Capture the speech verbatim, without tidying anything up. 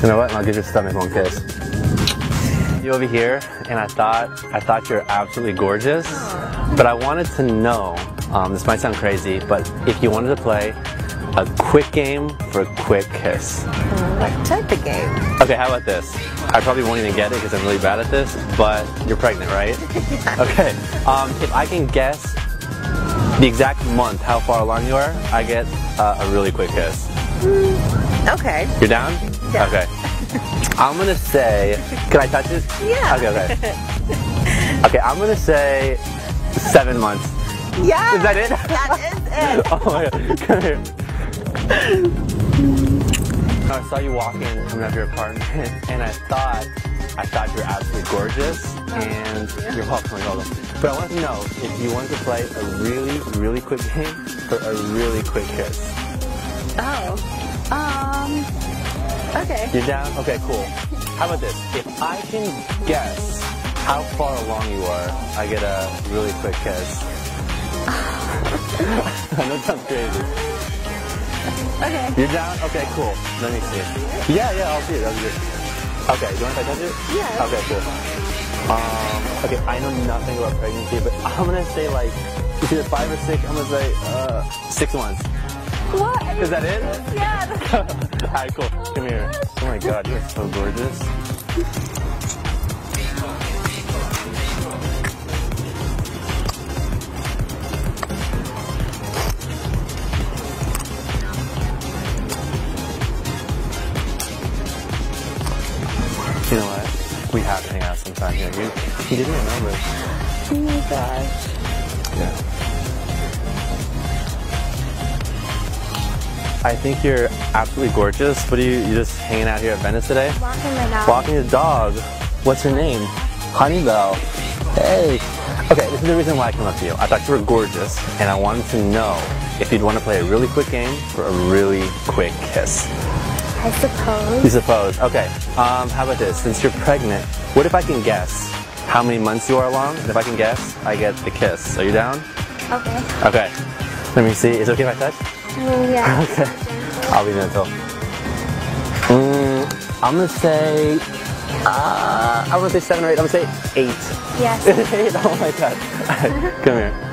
You know what? I'll give your stomach one kiss. You over here, and I thought I thought you're absolutely gorgeous, but I wanted to know. Um, this might sound crazy, but if you wanted to play a quick game for a quick kiss. What type of game? Okay, how about this? I probably won't even get it because I'm really bad at this, but you're pregnant, right? Okay. Um, if I can guess the exact month how far along you are, I get uh, a really quick kiss. Mm, okay. You're down? Yeah. Okay. I'm gonna say, can I touch it? Yeah. Okay, okay. Okay, I'm gonna say seven months. Yeah. Is that it? That is it. Oh my god, come here. I saw you walking, coming out of your apartment, and I thought, I thought you were absolutely gorgeous, and yeah. you're welcome, you're welcome. But I want to know if you wanted to play a really, really quick game for a really quick kiss. Oh. Um. Okay. You're down? Okay, cool. How about this? If I can guess how far along you are, I get a really quick kiss. I know it sounds crazy. Okay. You're down? Okay, cool. Let me see. Yeah, yeah, I'll see it. I'll see it. Okay, do you want to touch it? Yeah. Okay, cool. Um, okay, I know nothing about pregnancy, but I'm going to say like, it's either five or six. I'm going to say uh, six months. What? Is that it? Yeah. Alright, cool. Come here. Oh my god, you're so gorgeous. You know what? We have to hang out sometime here. You, you didn't remember. Oh my gosh. Yeah. I think you're absolutely gorgeous. What are you, you just hanging out here at Venice today? Walking my dog. Walking the dog. What's her name? Honeybell. Hey. Okay, this is the reason why I came up to you. I thought you were gorgeous, and I wanted to know if you'd want to play a really quick game for a really quick kiss. I suppose. You suppose. Okay. Um, how about this? Since you're pregnant, what if I can guess how many months you are along? And if I can guess, I get the kiss. Are you down? Okay. Okay. Let me see. Is it okay if I touch? Mm, yeah. Okay. I'll be gentle. Mm, I'm gonna say. Uh, I'm gonna say seven or eight. I'm gonna say eight. Yes. Eight. Oh my god. Come here.